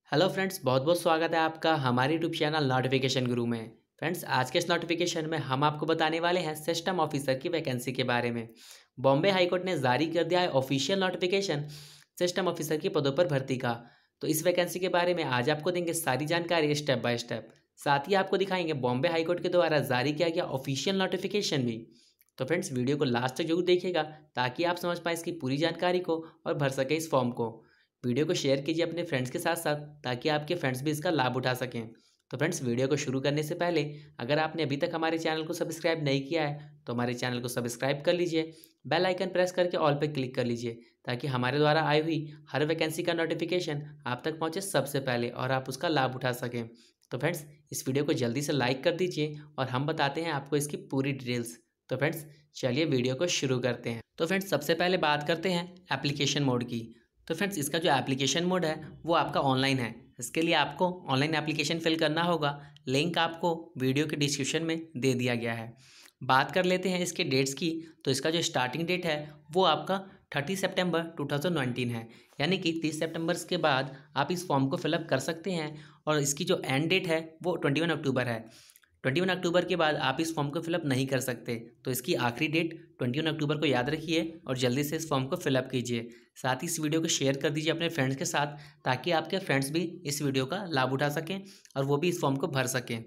Hello friends, बहुत बहुत स्वागत है आपका हमारे यूट्यूब चैनल नोटिफिकेशन गुरु में। फ्रेंड्स, आज के इस नोटिफिकेशन में हम आपको बताने वाले हैं सिस्टम ऑफिसर की वैकेंसी के बारे में। बॉम्बे हाईकोर्ट ने जारी कर दिया है ऑफिशियल नोटिफिकेशन सिस्टम ऑफिसर की पदों पर भर्ती का। तो इस वैकेंसी के बारे में आज आपको देंगे सारी जानकारी स्टेप बाय स्टेप। साथ ही आपको दिखाएंगे बॉम्बे हाईकोर्ट के द्वारा जारी किया गया ऑफिशियल नोटिफिकेशन भी। तो फ्रेंड्स, वीडियो को लास्ट तक जरूर देखिएगा ताकि आप समझ पाए इसकी पूरी जानकारी को और भर सके इस फॉर्म को। वीडियो को शेयर कीजिए अपने फ्रेंड्स के साथ साथ ताकि आपके फ्रेंड्स भी इसका लाभ उठा सकें। तो फ्रेंड्स, वीडियो को शुरू करने से पहले अगर आपने अभी तक हमारे चैनल को सब्सक्राइब नहीं किया है तो हमारे चैनल को सब्सक्राइब कर लीजिए, बेल आइकन प्रेस करके ऑल पर क्लिक कर लीजिए ताकि हमारे द्वारा आई हुई हर वैकेंसी का नोटिफिकेशन आप तक पहुंचे सबसे पहले और आप उसका लाभ उठा सकें। तो फ्रेंड्स, इस वीडियो को जल्दी से लाइक कर दीजिए और हम बताते हैं आपको इसकी पूरी डिटेल्स। तो फ्रेंड्स, चलिए वीडियो को शुरू करते हैं। तो फ्रेंड्स, सबसे पहले बात करते हैं एप्लीकेशन मोड की। तो फ्रेंड्स, इसका जो एप्लीकेशन मोड है वो आपका ऑनलाइन है। इसके लिए आपको ऑनलाइन एप्लीकेशन फिल करना होगा। लिंक आपको वीडियो के डिस्क्रिप्शन में दे दिया गया है। बात कर लेते हैं इसके डेट्स की। तो इसका जो स्टार्टिंग डेट है वो आपका 30 सितंबर 2019 है, यानी कि 30 सितंबर के बाद आप इस फॉर्म को फिलअप कर सकते हैं। और इसकी जो एंड डेट है वो 21 अक्टूबर है। 21 अक्टूबर के बाद आप इस फॉर्म को फिलअप नहीं कर सकते। तो इसकी आखिरी डेट 21 अक्टूबर को याद रखिए और जल्दी से इस फॉर्म को फिलअप कीजिए। साथ ही इस वीडियो को शेयर कर दीजिए अपने फ्रेंड्स के साथ ताकि आपके फ्रेंड्स भी इस वीडियो का लाभ उठा सकें और वो भी इस फॉर्म को भर सकें।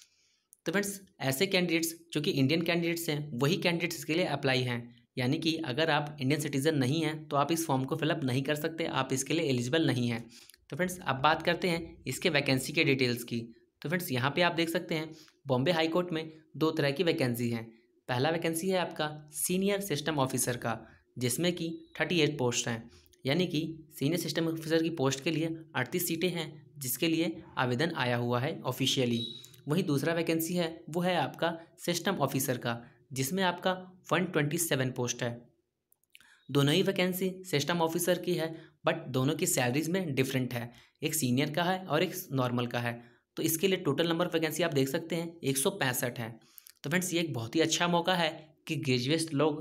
तो फ्रेंड्स, ऐसे कैंडिडेट्स जो कि इंडियन कैंडिडेट्स हैं वही कैंडिडेट्स इसके लिए अप्लाई हैं, यानी कि अगर आप इंडियन सिटीज़न नहीं हैं तो आप इस फॉर्म को फिलअप नहीं कर सकते, आप इसके लिए एलिजिबल नहीं हैं। तो फ्रेंड्स, अब बात करते हैं इसके वैकेंसी के डिटेल्स की। तो फ्रेंड्स, यहाँ पे आप देख सकते हैं बॉम्बे हाई कोर्ट में दो तरह की वैकेंसी हैं। पहला वैकेंसी है आपका सीनियर सिस्टम ऑफिसर का, जिसमें कि 38 पोस्ट हैं, यानी कि सीनियर सिस्टम ऑफिसर की पोस्ट के लिए 38 सीटें हैं जिसके लिए आवेदन आया हुआ है ऑफिशियली। वहीं दूसरा वैकेंसी है वो है आपका सिस्टम ऑफिसर का, जिसमें आपका 127 पोस्ट है। दोनों ही वैकेंसी सिस्टम ऑफिसर की है, बट दोनों की सैलरीज में डिफरेंट है। एक सीनियर का है और एक नॉर्मल का है। तो इसके लिए टोटल नंबर वैकेंसी आप देख सकते हैं 165 है। तो फ्रेंड्स, ये एक बहुत ही अच्छा मौका है कि ग्रेजुएट लोग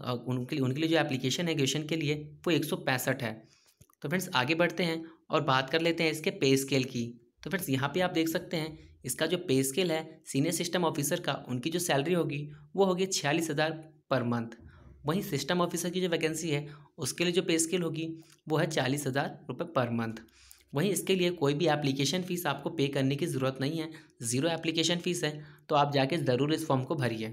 उनके लिए जो एप्लीकेशन है ग्रेजुएशन के लिए वो 165 है। तो फ्रेंड्स, आगे बढ़ते हैं और बात कर लेते हैं इसके पे स्केल की। तो फ्रेंड्स, यहाँ पे आप देख सकते हैं इसका जो पे स्केल है सीनियर सिस्टम ऑफिसर का, उनकी जो सैलरी होगी वो होगी 46,000 पर मंथ। वहीं सिस्टम ऑफिसर की जो वैकेंसी है उसके लिए जो पे स्केल होगी वो है 40,000 रुपये पर मंथ। वहीं इसके लिए कोई भी एप्लीकेशन फ़ीस आपको पे करने की ज़रूरत नहीं है, ज़ीरो एप्लीकेशन फ़ीस है। तो आप जाके ज़रूर इस फॉर्म को भरिए।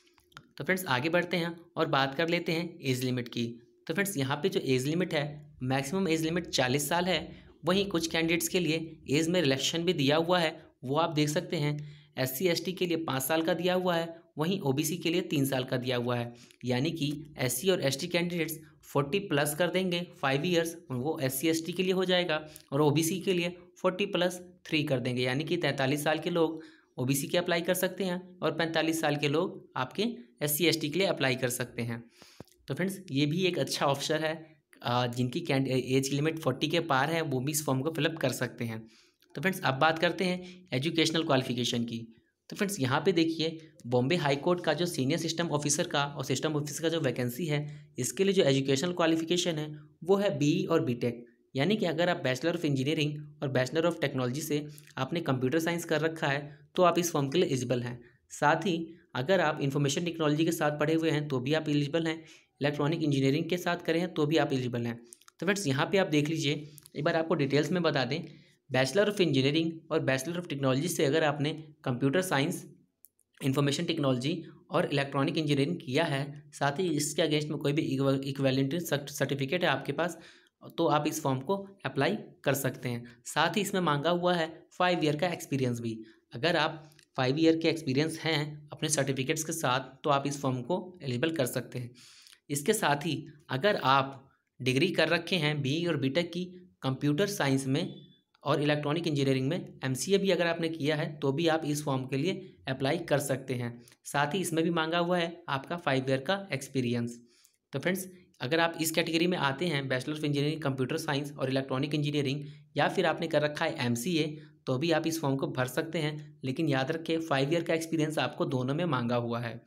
तो फ्रेंड्स, आगे बढ़ते हैं और बात कर लेते हैं एज लिमिट की। तो फ्रेंड्स, यहाँ पे जो एज लिमिट है मैक्सिमम एज लिमिट 40 साल है। वहीं कुछ कैंडिडेट्स के लिए एज में रिलैक्सेशन भी दिया हुआ है, वो आप देख सकते हैं। SC ST के लिए 5 साल का दिया हुआ है, वहीं OBC के लिए 3 साल का दिया हुआ है। यानी कि SC और ST कैंडिडेट्स 40 प्लस कर देंगे 5 ईयर्स, वो SC ST के लिए हो जाएगा। और OBC के लिए 40 प्लस 3 कर देंगे, यानी कि 43 साल के लोग OBC के अप्लाई कर सकते हैं और 45 साल के लोग आपके SC ST के लिए अप्लाई कर सकते हैं। तो फ्रेंड्स, ये भी एक अच्छा ऑप्शन है। जिनकी एज लिमिट 40 के पार है वो भी इस फॉर्म को फिलअप कर सकते हैं। तो फ्रेंड्स, अब बात करते हैं एजुकेशनल क्वालिफिकेशन की। तो फ्रेंड्स, यहाँ पे देखिए बॉम्बे हाई कोर्ट का जो सीनियर सिस्टम ऑफिसर का और सिस्टम ऑफिसर का जो वैकेंसी है इसके लिए जो एजुकेशनल क्वालिफिकेशन है वो है BE और BTech। यानी कि अगर आप बैचलर ऑफ इंजीनियरिंग और बैचलर ऑफ टेक्नोलॉजी से आपने कंप्यूटर साइंस कर रखा है तो आप इस फॉर्म के लिए एलिजिबल हैं। साथ ही अगर आप इंफॉर्मेशन टेक्नोलॉजी के साथ पढ़े हुए हैं तो भी आप एलिजिबल हैं, इलेक्ट्रॉनिक इंजीनियरिंग के साथ करें हैं तो भी आप एलिजिबल हैं। तो फ्रेंड्स, यहाँ पे आप देख लीजिए, एक बार आपको डिटेल्स में बता दें। बैचलर ऑफ इंजीनियरिंग और बैचलर ऑफ टेक्नोलॉजी से अगर आपने कंप्यूटर साइंस, इंफॉर्मेशन टेक्नोलॉजी और इलेक्ट्रॉनिक इंजीनियरिंग किया है, साथ ही इसके अगेंस्ट में कोई भी इक्विवेलेंट सर्टिफिकेट है आपके पास, तो आप इस फॉर्म को अप्लाई कर सकते हैं। साथ ही इसमें मांगा हुआ है 5 ईयर का एक्सपीरियंस भी। अगर आप 5 ईयर के एक्सपीरियंस हैं अपने सर्टिफिकेट्स के साथ तो आप इस फॉर्म को एलिजिबल कर सकते हैं। इसके साथ ही अगर आप डिग्री कर रखे हैं BE और BTech की कंप्यूटर साइंस में और इलेक्ट्रॉनिक इंजीनियरिंग में, MCA भी अगर आपने किया है तो भी आप इस फॉर्म के लिए अप्लाई कर सकते हैं। साथ ही इसमें भी मांगा हुआ है आपका 5 ईयर का एक्सपीरियंस। तो फ्रेंड्स, अगर आप इस कैटेगरी में आते हैं bachelor of engineering computer science और इलेक्ट्रॉनिक इंजीनियरिंग, या फिर आपने कर रखा है MCA, तो भी आप इस फॉर्म को भर सकते हैं। लेकिन याद रखें 5 ईयर का एक्सपीरियंस आपको दोनों में मांगा हुआ है।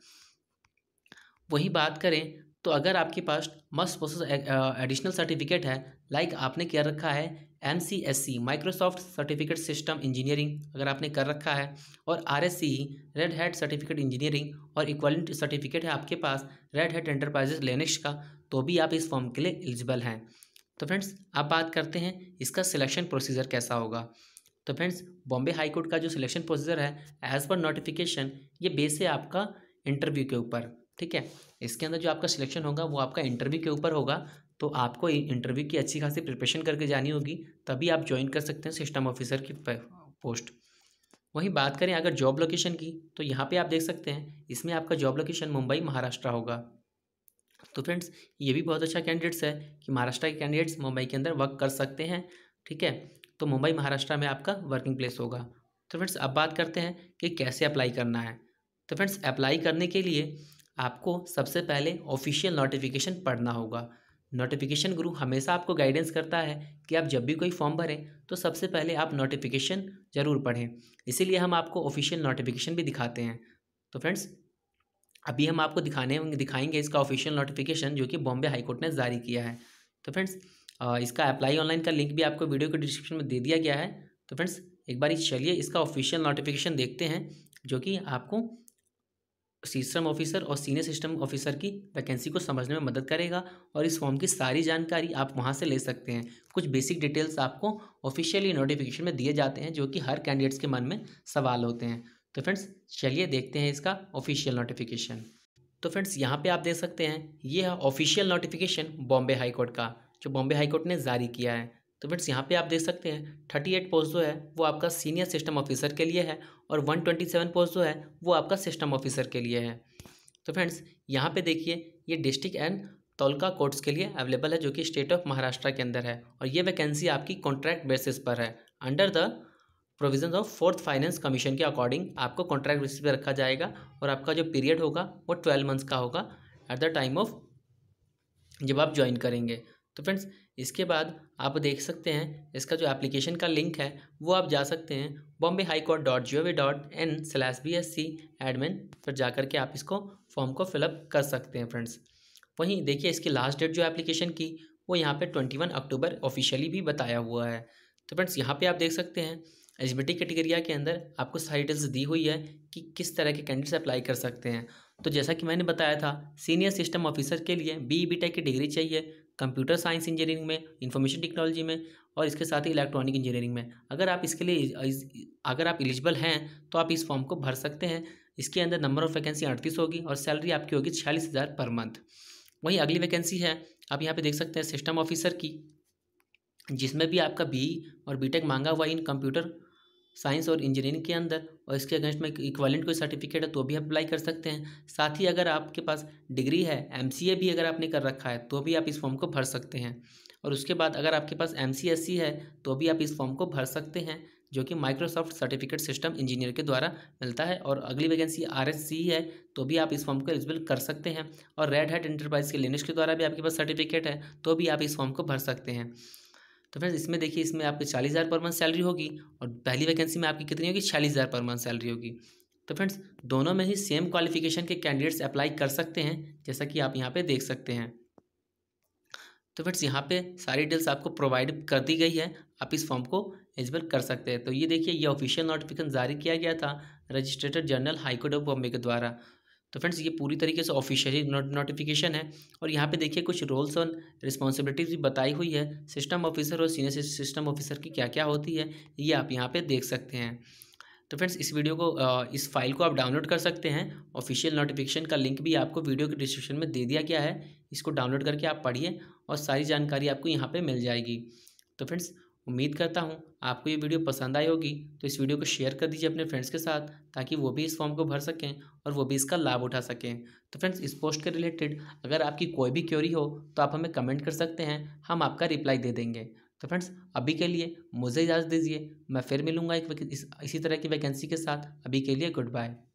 वही बात करें तो अगर आपके पास मस्ट प्रोसेस एडिशनल सर्टिफिकेट है, लाइक आपने क्या रखा है MCSC Microsoft certificate system engineering अगर आपने कर रखा है, और RSCE red hat certificate engineering, और इक्विवेलेंट सर्टिफिकेट है आपके पास रेड हैट एंटरप्राइजेज लिनक्स का, तो भी आप इस फॉर्म के लिए एलिजिबल हैं। तो फ्रेंड्स अब बात करते हैं इसका सिलेक्शन प्रोसीजर कैसा होगा। तो फ्रेंड्स बॉम्बे हाई कोर्ट का जो सिलेक्शन प्रोसीजर है एज पर नोटिफिकेशन, ये बेस है आपका इंटरव्यू के ऊपर, ठीक है। इसके अंदर जो आपका सिलेक्शन होगा वो आपका इंटरव्यू के ऊपर होगा, तो आपको इंटरव्यू की अच्छी खासी प्रिपरेशन करके जानी होगी, तभी आप ज्वाइन कर सकते हैं सिस्टम ऑफिसर की पोस्ट। वहीं बात करें अगर जॉब लोकेशन की, तो यहाँ पे आप देख सकते हैं इसमें आपका जॉब लोकेशन मुंबई महाराष्ट्र होगा। तो फ्रेंड्स ये भी बहुत अच्छा कैंडिडेट्स है कि महाराष्ट्र के कैंडिडेट्स मुंबई के अंदर वर्क कर सकते हैं, ठीक है। तो मुंबई महाराष्ट्र में आपका वर्किंग प्लेस होगा। तो फ्रेंड्स अब बात करते हैं कि कैसे अप्लाई करना है। तो फ्रेंड्स अप्लाई करने के लिए आपको सबसे पहले ऑफिशियल नोटिफिकेशन पढ़ना होगा। नोटिफिकेशन गुरु हमेशा आपको गाइडेंस करता है कि आप जब भी कोई फॉर्म भरें तो सबसे पहले आप नोटिफिकेशन ज़रूर पढ़ें, इसीलिए हम आपको ऑफिशियल नोटिफिकेशन भी दिखाते हैं। तो फ्रेंड्स अभी हम आपको दिखाएंगे इसका ऑफिशियल नोटिफिकेशन जो कि बॉम्बे हाई कोर्ट ने जारी किया है। तो फ्रेंड्स इसका अप्लाई ऑनलाइन का लिंक भी आपको वीडियो के डिस्क्रिप्शन में दे दिया गया है। तो फ्रेंड्स एक बार चलिए इसका ऑफिशियल नोटिफिकेशन देखते हैं, जो कि आपको सिस्टम ऑफिसर और सीनियर सिस्टम ऑफिसर की वैकेंसी को समझने में मदद करेगा, और इस फॉर्म की सारी जानकारी आप वहां से ले सकते हैं। कुछ बेसिक डिटेल्स आपको ऑफिशियली नोटिफिकेशन में दिए जाते हैं जो कि हर कैंडिडेट्स के मन में सवाल होते हैं। तो फ्रेंड्स चलिए देखते हैं इसका ऑफिशियल नोटिफिकेशन। तो फ्रेंड्स यहाँ पे आप देख सकते हैं ये है official notification Bombay high court का, जो बॉम्बे हाई कोर्ट ने जारी किया है। तो फ्रेंड्स यहाँ पे आप देख सकते हैं 38 पोस्ट जो है वो आपका सीनियर सिस्टम ऑफिसर के लिए है, और 127 पोस्ट जो है वो आपका सिस्टम ऑफिसर के लिए है। तो फ्रेंड्स यहाँ पे देखिए ये डिस्ट्रिक्ट एंड तालुका कोर्ट्स के लिए अवेलेबल है, जो कि स्टेट ऑफ महाराष्ट्र के अंदर है, और ये वैकेंसी आपकी कॉन्ट्रैक्ट बेसिस पर है। Under the provision of 4th finance commission के अकॉर्डिंग आपको कॉन्ट्रैक्ट बेसिस पर रखा जाएगा, और आपका जो पीरियड होगा वो 12 मंथ्स का होगा एट द टाइम ऑफ जब आप ज्वाइन करेंगे। तो फ्रेंड्स इसके बाद आप देख सकते हैं इसका जो एप्लीकेशन का लिंक है वो आप जा सकते हैं bombayhighcourt.gov.in/bsc admin पर जाकर के आप इसको फॉर्म को फिलअप कर सकते हैं। फ्रेंड्स वहीं देखिए इसकी लास्ट डेट जो एप्लीकेशन की वो यहाँ पे 21 अक्टूबर ऑफिशियली भी बताया हुआ है। तो फ्रेंड्स यहाँ पे आप देख सकते हैं एलिजिबिलिटी क्राइटेरिया के अंदर आपको सारी डिटेल्स दी हुई है कि किस तरह के कैंडिडेट्स अप्लाई कर सकते हैं। तो जैसा कि मैंने बताया था सीनियर सिस्टम ऑफिसर के लिए BE/BTech की डिग्री चाहिए, कंप्यूटर साइंस इंजीनियरिंग में, इंफॉर्मेशन टेक्नोलॉजी में, और इसके साथ ही इलेक्ट्रॉनिक इंजीनियरिंग में। अगर आप इसके लिए अगर आप एलिजिबल हैं तो आप इस फॉर्म को भर सकते हैं। इसके अंदर नंबर ऑफ वैकेंसी 38 होगी, और सैलरी आपकी होगी 46,000 पर मंथ। वहीं अगली वैकेंसी है आप यहाँ पे देख सकते हैं सिस्टम ऑफिसर की, जिसमें भी आपका BE और BTech मांगा हुआ इन कंप्यूटर साइंस और इंजीनियरिंग के अंदर, और इसके अगेंस्ट में इक्विवेलेंट कोई सर्टिफिकेट है तो भी अप्लाई कर सकते हैं। साथ ही अगर आपके पास डिग्री है, MCA भी अगर आपने कर रखा है तो भी आप इस फॉर्म को भर सकते हैं। और उसके बाद अगर आपके पास MCSC है तो भी आप इस फॉर्म को भर सकते हैं, जो कि माइक्रोसॉफ्ट सर्टिफिकेट सिस्टम इंजीनियर के द्वारा मिलता है। और अगली वैकेंसी RSCE है तो भी आप इस फॉर्म को एलिजिबल कर सकते हैं, और रेड हैट एंटरप्राइज के लिनक्स के द्वारा भी आपके पास सर्टिफिकेट है तो भी आप इस फॉर्म को भर सकते हैं। तो फ्रेंड्स इसमें देखिए इसमें आपकी 40,000 पर मंथ सैलरी होगी, और पहली वैकेंसी में आपकी कितनी होगी 46,000 पर मंथ सैलरी होगी। तो फ्रेंड्स दोनों में ही सेम क्वालिफिकेशन के कैंडिडेट्स अप्लाई कर सकते हैं, जैसा कि आप यहाँ पे देख सकते हैं। तो फ्रेंड्स यहाँ पे सारी डिटेल्स आपको प्रोवाइड कर दी गई है, आप इस फॉर्म को एलिजिबल कर सकते हैं। तो ये देखिए ये ऑफिशियल नोटिफिकेशन जारी किया गया था registered general high court of Bombay के द्वारा। तो फ्रेंड्स ये पूरी तरीके से ऑफिशियली नोटिफिकेशन है, और यहाँ पे देखिए कुछ रोल्स और रिस्पॉन्सिबिलिटीज भी बताई हुई है सिस्टम ऑफिसर और सीनियर सिस्टम ऑफिसर की क्या क्या होती है, ये आप यहाँ पे देख सकते हैं। तो फ्रेंड्स इस वीडियो को इस फाइल को आप डाउनलोड कर सकते हैं। ऑफिशियल नोटिफिकेशन का लिंक भी आपको वीडियो के डिस्क्रिप्शन में दे दिया गया है, इसको डाउनलोड करके आप पढ़िए और सारी जानकारी आपको यहाँ पे मिल जाएगी। तो फ्रेंड्स उम्मीद करता हूँ आपको ये वीडियो पसंद आई होगी, तो इस वीडियो को शेयर कर दीजिए अपने फ्रेंड्स के साथ, ताकि वो भी इस फॉर्म को भर सकें और वो भी इसका लाभ उठा सकें। तो फ्रेंड्स इस पोस्ट के रिलेटेड अगर आपकी कोई भी क्वेरी हो तो आप हमें कमेंट कर सकते हैं, हम आपका रिप्लाई दे देंगे। तो फ्रेंड्स अभी के लिए मुझे इजाज़त दीजिए, मैं फिर मिलूंगा इसी तरह की वैकेंसी के साथ। अभी के लिए गुड बाय।